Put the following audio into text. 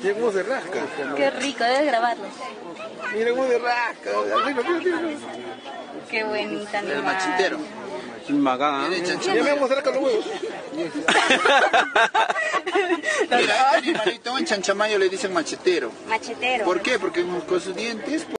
Mira cómo se rasca. Qué rico, debes grabarlo. Mira cómo se rasca. Mira. Qué bonita animal. El machitero. Bacán, ¿eh? Ya me vamos a sacar los huevos. Mira, este animalito en Chanchamayo le dicen machetero. Machetero. ¿Por qué? Porque con sus dientes